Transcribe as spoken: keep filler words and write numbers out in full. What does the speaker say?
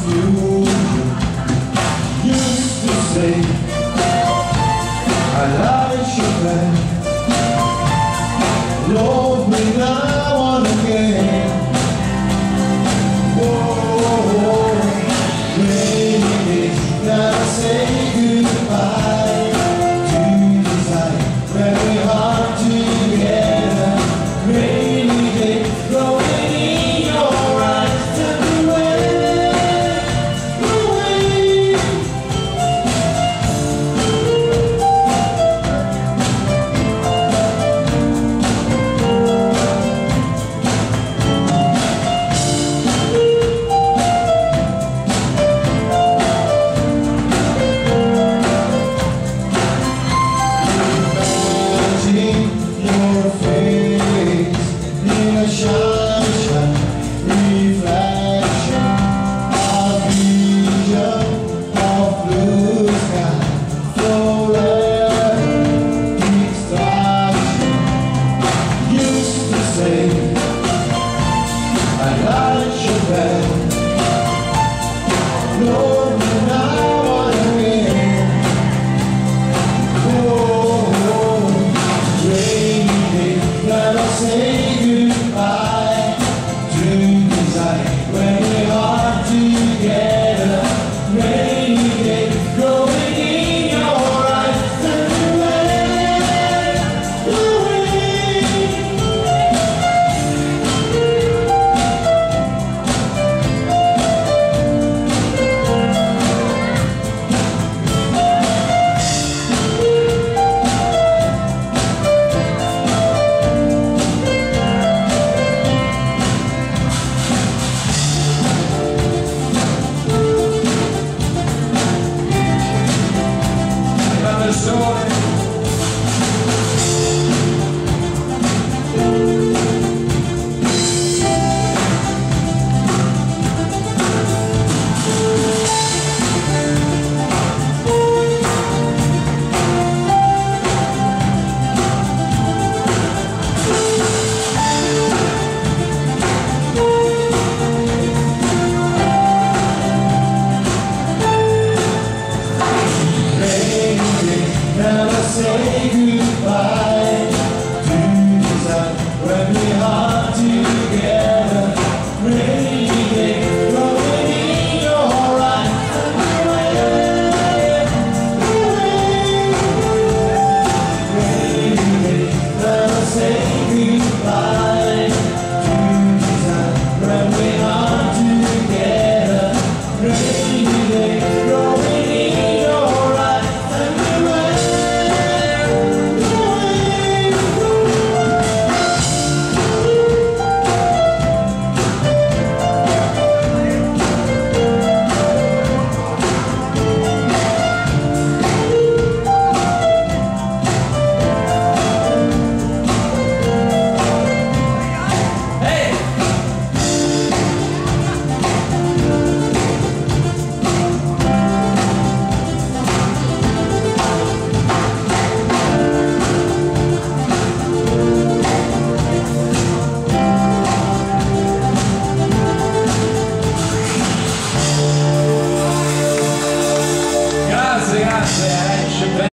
confusion. Used to say I like you back. Love me now and again. Whoa, maybe gotta say goodbye to desire. Very hard together. Rainy day, growing in your eyes. Turn away, away. Your face in a shine, shine reflection of vision of blue sky, forever distraction. Used to say I like you better. No.